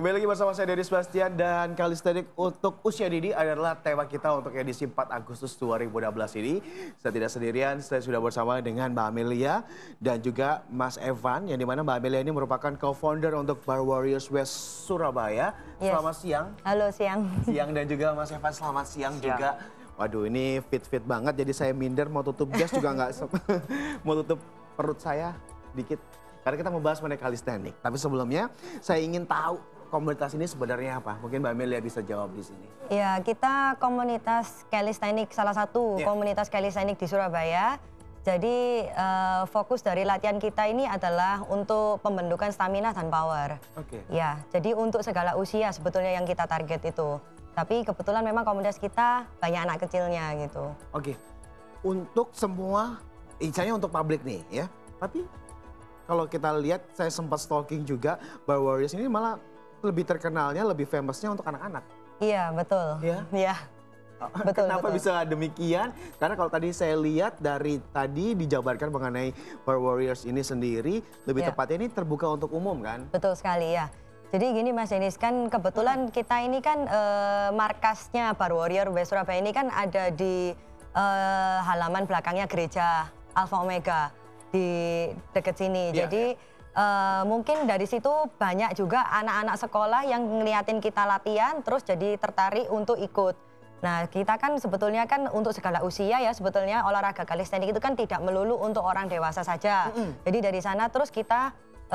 Kembali lagi bersama saya Dery Sebastian dan calisthenics untuk usia dini adalah tema kita untuk edisi 4 Agustus 2016 ini. Saya tidak sendirian, saya sudah bersama dengan Mbak Amelia dan juga Mas Evan, yang dimana Mbak Amelia ini merupakan co-founder untuk Bar Warriors West Surabaya. Yes. Selamat siang. Halo, siang. Siang, dan juga Mas Evan selamat siang juga. Waduh, ini fit-fit banget, jadi saya minder mau tutup jas juga nggak mau tutup perut saya dikit. Karena kita membahas mengenai calisthenics. Tapi sebelumnya saya ingin tahu komunitas ini sebenarnya apa? Mungkin Mbak Amelia bisa jawab di sini. Ya, kita komunitas calisthenics, salah satu komunitas calisthenics di Surabaya. Jadi fokus dari latihan kita ini adalah untuk pembentukan stamina dan power. Oke. Ya, jadi untuk segala usia sebetulnya yang kita target itu. Tapi kebetulan memang komunitas kita banyak anak kecilnya gitu. Oke. Untuk semua, misalnya untuk publik nih ya. Tapi kalau kita lihat, saya sempat stalking juga, Bar Warriors ini malah lebih terkenalnya, lebih famousnya untuk anak-anak. Iya, betul. Iya? Iya. Betul, Kenapa betul. bisa demikian? Karena kalau tadi saya lihat dari tadi dijabarkan mengenai Bar Warriors ini sendiri, lebih tepatnya ini terbuka untuk umum kan? Betul sekali ya. Jadi gini Mas Denis, kan kebetulan kita ini kan markasnya Bar Warrior West Surabaya ini kan ada di halaman belakangnya gereja Alpha Omega di dekat sini. Jadi mungkin dari situ banyak juga anak-anak sekolah yang ngeliatin kita latihan terus jadi tertarik untuk ikut. Nah, kita kan sebetulnya kan untuk segala usia ya, sebetulnya olahraga calisthenics itu kan tidak melulu untuk orang dewasa saja. Jadi dari sana terus kita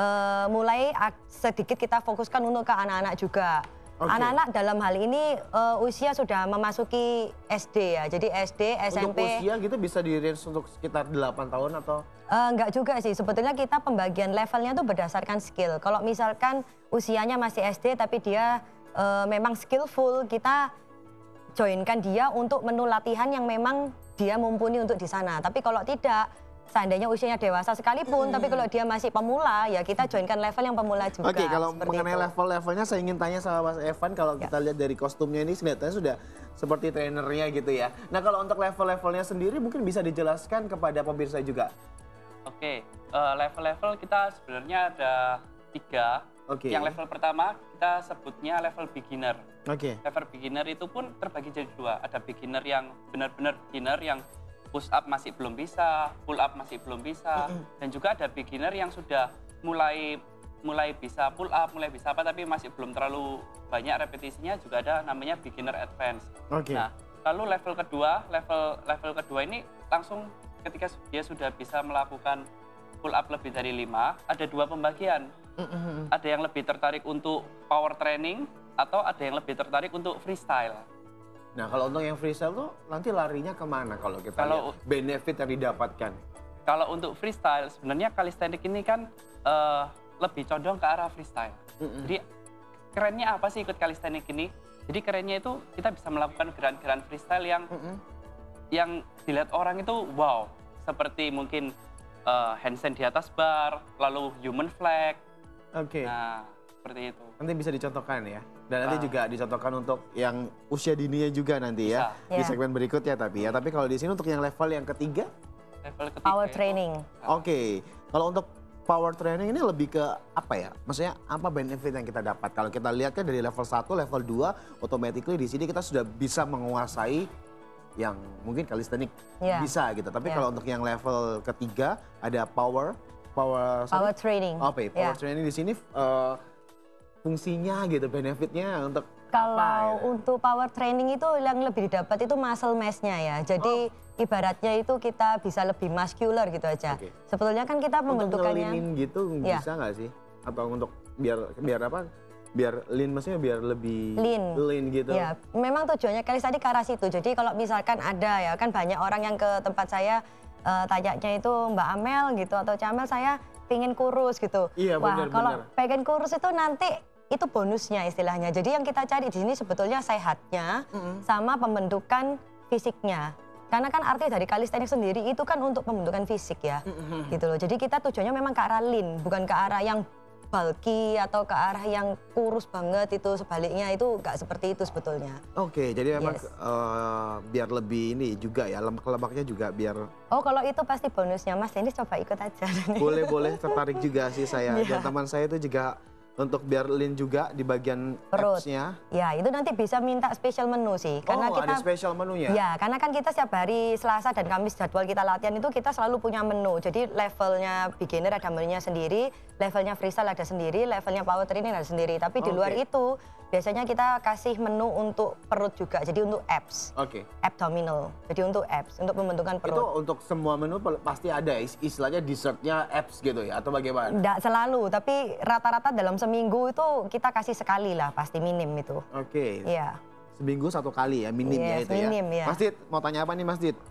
mulai sedikit kita fokuskan untuk ke anak-anak juga. Anak-anak dalam hal ini usia sudah memasuki SD ya, jadi SD, SMP. Untuk usia gitu bisa di-range untuk sekitar 8 tahun atau? Enggak juga sih, sebetulnya kita pembagian levelnya tuh berdasarkan skill. Kalau misalkan usianya masih SD tapi dia memang skillful, kita joinkan dia untuk menu latihan yang memang dia mumpuni untuk di sana. Tapi kalau tidak, seandainya usianya dewasa sekalipun, tapi kalau dia masih pemula, ya kita joinkan level yang pemula juga. Oke, kalau mengenai level-levelnya saya ingin tanya sama Mas Evan, kalau kita lihat dari kostumnya ini kelihatannya sudah seperti trainernya gitu ya. Nah, kalau untuk level-levelnya sendiri mungkin bisa dijelaskan kepada pemirsa juga. Oke, level-level kita sebenarnya ada 3. Oke. Yang level pertama kita sebutnya level beginner. Oke. Level beginner itu pun terbagi jadi 2. Ada beginner yang benar-benar beginner yang push up masih belum bisa, pull up masih belum bisa, dan juga ada beginner yang sudah mulai bisa pull up, mulai bisa apa, tapi masih belum terlalu banyak repetisinya, juga ada namanya beginner advance. Oke. Nah, lalu level kedua ini langsung ketika dia sudah bisa melakukan pull up lebih dari 5, ada 2 pembagian. Ada yang lebih tertarik untuk power training atau ada yang lebih tertarik untuk freestyle. Nah, kalau untuk yang freestyle tuh nanti larinya kemana kalau kita lihat benefit yang didapatkan? Kalau untuk freestyle, sebenarnya calisthenics ini kan lebih condong ke arah freestyle. Jadi kerennya apa sih ikut calisthenics ini? Jadi kerennya itu kita bisa melakukan gerakan-gerakan freestyle yang dilihat orang itu wow. Seperti mungkin handstand di atas bar, lalu human flag. Oke. Nah, seperti itu. Nanti bisa dicontohkan ya. Dan nanti juga dicontohkan untuk yang usia dininya juga nanti ya. Di segmen berikutnya tapi ya. Tapi kalau di sini untuk yang level yang ketiga? Level ketiga Power training. Oke. Kalau untuk power training ini lebih ke apa ya? Maksudnya apa benefit yang kita dapat? Kalau kita lihat kan dari level 1, level 2, automatically di sini kita sudah bisa menguasai yang mungkin calisthenics bisa gitu. Tapi kalau untuk yang level ketiga ada power training. Oke, power training di sini fungsinya gitu, benefitnya untuk kalau apa, untuk power training itu yang lebih didapat itu muscle mass-nya ya. Jadi ibaratnya itu kita bisa lebih muscular gitu aja. Sebetulnya kan kita pembentukannya untuk gitu bisa nggak sih? Atau untuk biar apa? Biar lean, maksudnya biar lebih lean gitu. Ya, memang tujuannya calisthenics ke arah situ. Jadi kalau misalkan ada ya, kan banyak orang yang ke tempat saya tanyanya itu Mbak Amel gitu atau Camel, saya pingin kurus gitu. Iya, wah, benar, kalau pengen kurus itu nanti itu bonusnya istilahnya. Jadi yang kita cari di sini sebetulnya sehatnya sama pembentukan fisiknya. Karena kan arti dari calisthenics sendiri itu kan untuk pembentukan fisik ya. Gitu loh. Jadi kita tujuannya memang ke arah lean, bukan ke arah yang bulky atau ke arah yang kurus banget, itu sebaliknya itu nggak seperti itu sebetulnya. Oke, jadi memang biar lebih ini juga ya, lemak-lemaknya juga biar... Oh, kalau itu pasti bonusnya Mas, ini coba ikut aja. Boleh, tertarik juga sih saya. Dan teman saya itu juga Untuk biar lean juga di bagian perut. abs-nya. Ya, itu nanti bisa minta special menu sih. Karena Oh, kita, ada special menunya? Ya, karena kan kita setiap hari Selasa dan Kamis jadwal kita latihan itu kita selalu punya menu. Jadi levelnya beginner ada menunya sendiri, levelnya freestyle ada sendiri, levelnya power training ada sendiri. Tapi di luar itu biasanya kita kasih menu untuk perut juga. Jadi untuk abs. Oke. Abdominal. Jadi untuk abs, untuk pembentukan perut. Itu untuk semua menu pasti ada istilahnya dessertnya abs gitu ya atau bagaimana? Nggak selalu, tapi rata-rata dalam seminggu itu kita kasih sekali lah, pasti minim itu. Oke. Iya. Seminggu 1 kali ya, minim ya Yes, itu minim, ya. ya. Mas Dit, mau tanya apa nih Mas Dit?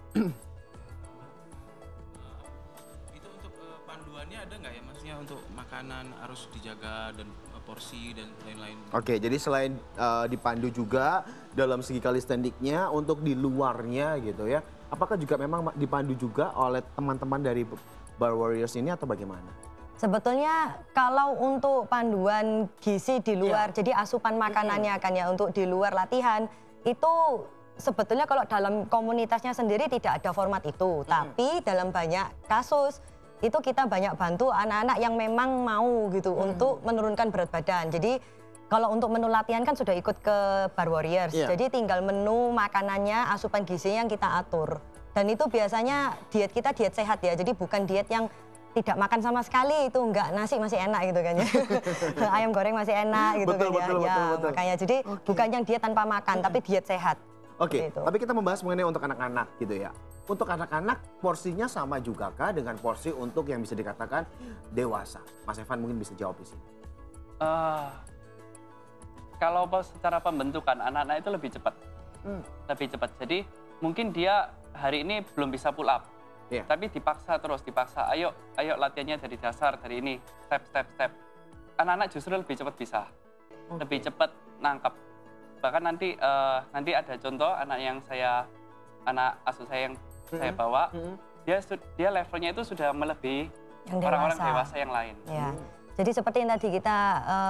Itu untuk panduannya ada nggak ya maksudnya untuk makanan harus dijaga dan porsi dan lain-lain? Oke, jadi selain dipandu juga dalam segi kalistheniknya untuk di luarnya gitu ya. Apakah juga memang dipandu juga oleh teman-teman dari Bar Warriors ini atau bagaimana? Sebetulnya kalau untuk panduan gizi di luar, jadi asupan makanannya kan ya untuk di luar latihan, itu sebetulnya kalau dalam komunitasnya sendiri tidak ada format itu. Tapi dalam banyak kasus itu kita banyak bantu anak-anak yang memang mau gitu untuk menurunkan berat badan. Jadi kalau untuk menu latihan kan sudah ikut ke Bar Warriors, jadi tinggal menu makanannya, asupan gizinya yang kita atur. Dan itu biasanya diet kita diet sehat ya, jadi bukan diet yang tidak makan sama sekali, itu enggak, nasi masih enak gitu kan ya. Ayam goreng masih enak gitu Betul, kan betul, ya. betul. Makanya jadi bukan yang diet tanpa makan, tapi diet sehat. Oke, Gitu. tapi kita membahas mengenai untuk anak-anak gitu ya. Untuk anak-anak porsinya sama juga kah dengan porsi untuk yang bisa dikatakan dewasa? Mas Evan mungkin bisa jawab di sini. Kalau secara pembentukan anak-anak itu lebih cepat. Lebih cepat. Jadi mungkin dia hari ini belum bisa pull up. Tapi dipaksa terus, dipaksa. Ayo latihannya dari dasar, dari ini. Step. Anak-anak justru lebih cepat bisa. Lebih cepat nangkep. Bahkan nanti ada contoh anak asuh saya yang saya bawa, dia levelnya itu sudah melebihi orang-orang dewasa yang lain. Ya. Jadi seperti yang tadi kita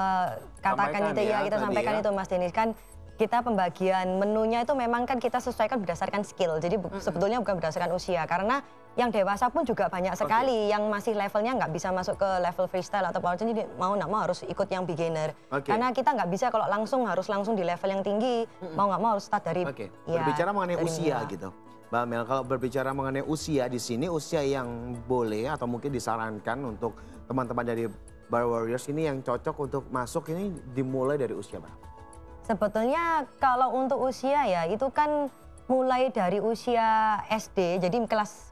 katakan itu ya, kita sampaikan itu Mas Denis kan, kita pembagian menunya itu memang kan kita sesuaikan berdasarkan skill. Jadi sebetulnya bukan berdasarkan usia, karena yang dewasa pun juga banyak sekali yang masih levelnya nggak bisa masuk ke level freestyle atau power training, jadi mau nggak mau harus ikut yang beginner. Karena kita nggak bisa kalau harus langsung di level yang tinggi, mau nggak mau harus start dari. Berbicara mengenai usia gitu. Mbak Mel, kalau berbicara mengenai usia di sini, usia yang boleh atau mungkin disarankan untuk teman-teman dari Bar Warriors ini yang cocok untuk masuk ini dimulai dari usia berapa? Sebetulnya kalau untuk usia ya itu kan mulai dari usia SD, jadi kelas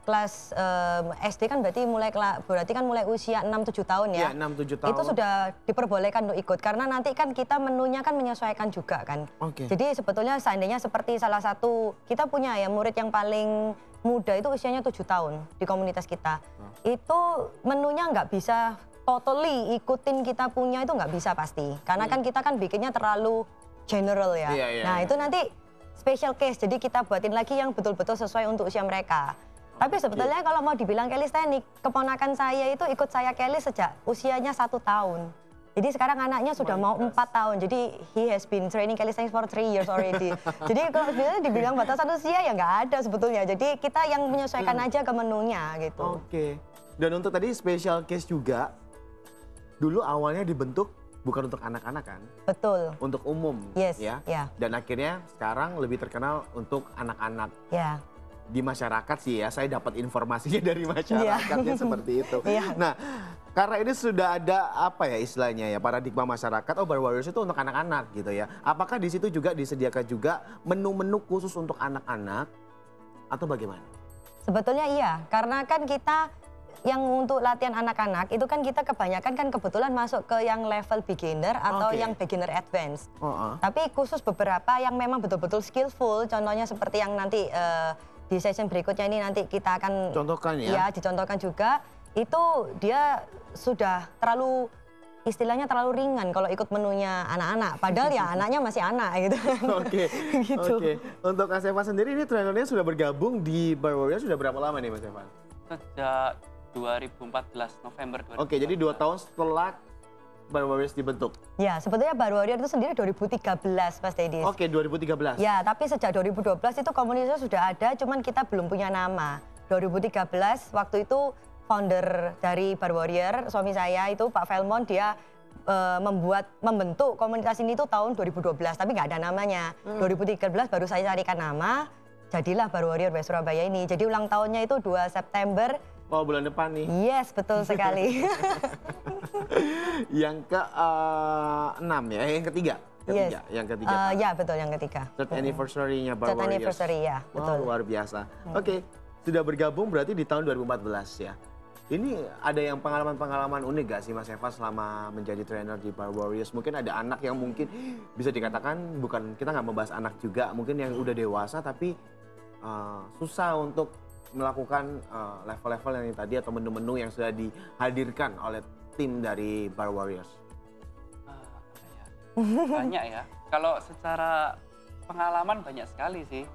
SD kan berarti mulai usia 6-7 tahun ya. Iya, 6-7 tahun. Itu sudah diperbolehkan untuk ikut karena nanti kan kita menunya kan menyesuaikan juga kan. Jadi sebetulnya seandainya seperti salah satu kita punya ya murid yang paling muda itu usianya 7 tahun di komunitas kita. Itu menunya nggak bisa totally ikutin kita punya, itu nggak bisa pasti. Karena kan kita kan bikinnya terlalu general ya. Nah itu nanti special case, jadi kita buatin lagi yang betul-betul sesuai untuk usia mereka. Tapi sebetulnya kalau mau dibilang calisthenics, keponakan saya itu ikut saya Kelly sejak usianya 1 tahun. Jadi sekarang anaknya sudah mau 4 tahun, jadi he has been training calisthenics for 3 years already. Jadi kalau sebenarnya dibilang batasan usia ya nggak ada sebetulnya, jadi kita yang menyesuaikan aja ke menunya gitu. Dan untuk tadi special case juga, dulu awalnya dibentuk bukan untuk anak-anak kan? Betul. Untuk umum ya. Dan akhirnya sekarang lebih terkenal untuk anak-anak. Di masyarakat sih ya, saya dapat informasinya dari masyarakatnya seperti itu. Nah, karena ini sudah ada apa ya istilahnya ya, paradigma masyarakat, Bar Warriors itu untuk anak-anak gitu ya. Apakah di situ juga disediakan juga menu-menu khusus untuk anak-anak atau bagaimana? Sebetulnya iya, karena kan kita yang untuk latihan anak-anak itu kan kita kebanyakan kan kebetulan masuk ke yang level beginner atau yang beginner advance. Tapi khusus beberapa yang memang betul-betul skillful, contohnya seperti yang nanti di session berikutnya ini nanti kita akan contohkan ya. Dicontohkan juga, itu dia sudah terlalu istilahnya terlalu ringan kalau ikut menunya anak-anak. Padahal ya anaknya masih anak gitu. Gitu. Untuk Mas Evan sendiri ini trainernya sudah bergabung di Bar Warriors sudah berapa lama nih Mas Evan? Sejak 2014, November 2014. Jadi 2 tahun setelah Bar Warriors dibentuk? Ya, sebetulnya Bar Warriors itu sendiri 2013 Mas Dedis. 2013. Ya, tapi sejak 2012 itu komunitasnya sudah ada, cuman kita belum punya nama. 2013 waktu itu founder dari Bar Warrior, suami saya itu Pak Velmon, dia membentuk komunitas ini tuh tahun 2012, tapi nggak ada namanya. 2013 baru saya carikan nama, jadilah Bar Warrior West Surabaya ini. Jadi ulang tahunnya itu 2 September. Oh, bulan depan nih. Yes, betul sekali. Yang ke-6 ya, yang ketiga. Yes. Yang ketiga. Ya betul, yang ketiga. Third anniversary-nya Bar Third Warriors. anniversary, ya, Wow, betul. luar biasa. Oke, sudah bergabung berarti di tahun 2014 ya. Ini ada yang pengalaman-pengalaman unik gak sih Mas Eva selama menjadi trainer di Bar Warriors? Mungkin ada anak yang mungkin bisa dikatakan, bukan, kita nggak membahas anak juga, mungkin yang udah dewasa tapi susah untuk melakukan level-level yang tadi atau menu-menu yang sudah dihadirkan oleh tim dari Bar Warriors. Banyak ya. Kalau secara pengalaman banyak sekali sih.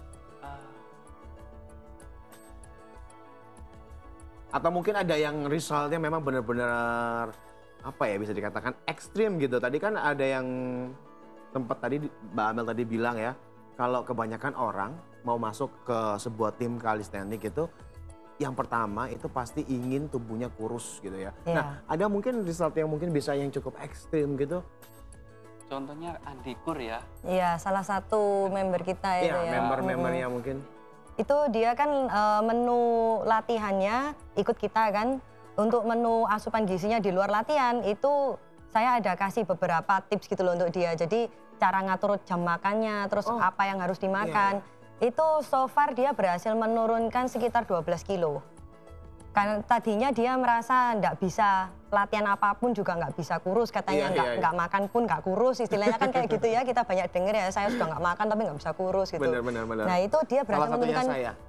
Atau mungkin ada yang resultnya memang benar-benar apa ya, bisa dikatakan ekstrim gitu. Tadi kan ada yang tempat tadi Mbak Amel tadi bilang ya, kalau kebanyakan orang mau masuk ke sebuah tim kalistenik itu, yang pertama itu pasti ingin tubuhnya kurus gitu ya. Iya. Nah, ada mungkin result yang mungkin bisa yang cukup ekstrim gitu. Contohnya Andi Kur ya. Iya, salah satu member kita itu Iya, ya. member-membernya mungkin. Itu dia kan menu latihannya ikut kita kan. Untuk menu asupan gizinya di luar latihan itu saya ada kasih beberapa tips gitu loh untuk dia. Jadi cara ngatur jam makannya, terus apa yang harus dimakan. Itu so far dia berhasil menurunkan sekitar 12 kilo. Karena tadinya dia merasa nggak bisa latihan apapun juga nggak bisa kurus, katanya nggak makan pun nggak kurus, istilahnya kan kayak gitu ya, kita banyak denger ya, saya sudah nggak makan tapi nggak bisa kurus gitu. Benar. Nah itu dia berhasil menurunkan,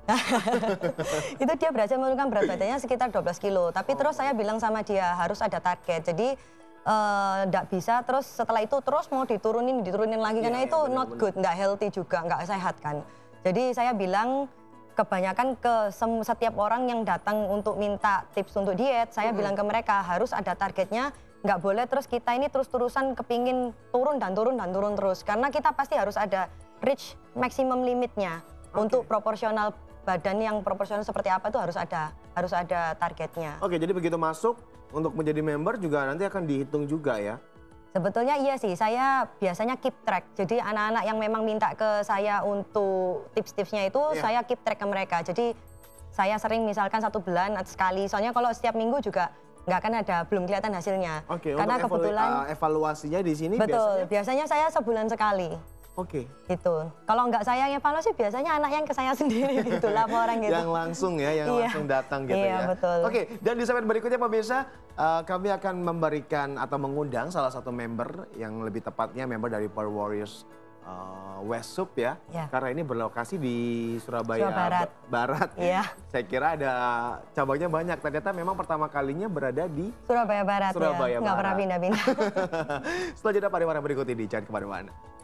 itu dia berhasil menurunkan berat badannya sekitar 12 kilo. Tapi terus saya bilang sama dia harus ada target, jadi nggak bisa terus setelah itu terus mau diturunin lagi, karena itu not good, nggak healthy juga, nggak sehat kan. Jadi saya bilang, kebanyakan ke setiap orang yang datang untuk minta tips untuk diet, saya bilang ke mereka harus ada targetnya, nggak boleh terus kita ini terus-terusan kepingin turun dan turun terus. Karena kita pasti harus ada reach maximum limitnya. Untuk proporsional badan yang proporsional seperti apa itu harus ada targetnya. Oke, jadi begitu masuk untuk menjadi member juga nanti akan dihitung juga ya? Sebetulnya iya sih, saya biasanya keep track. Jadi anak-anak yang memang minta ke saya untuk tips-tipsnya itu saya keep track ke mereka. Jadi saya sering misalkan 1 bulan sekali, soalnya kalau setiap minggu juga nggak akan ada, belum kelihatan hasilnya. Oke, karena untuk kebetulan evaluasinya di sini betul, biasanya saya sebulan sekali. Oke. Gitu. Kalau nggak saya yang evaluasi, biasanya anak yang ke saya sendiri gitu, laporan gitu. Yang langsung ya, yang langsung datang gitu ya. Iya, betul. Oke, dan di segmen berikutnya pemirsa, kami akan memberikan atau mengundang salah satu member, yang lebih tepatnya member dari Bar Warriors West Sub ya. Karena ini berlokasi di Surabaya Barat. Iya. Saya kira ada cabangnya banyak, ternyata memang pertama kalinya berada di Surabaya Barat ya, nggak pernah pindah-pindah. Setelah jeda pariwara berikut ini, jangan kemana-mana.